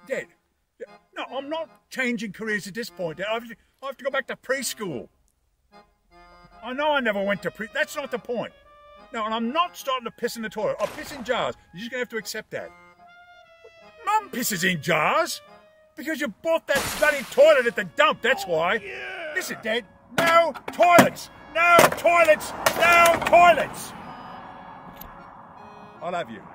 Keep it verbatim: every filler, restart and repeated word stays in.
Dad, no, I'm not changing careers at this point. Dad. I have to, I have to go back to preschool. I know I never went to pre... That's not the point. No, and I'm not starting to piss in the toilet. I'll piss in jars. You're just going to have to accept that. Mum pisses in jars. Because you bought that bloody toilet at the dump, that's why. Oh, yeah. Listen, Dad, no toilets! No toilets! No toilets! I love you.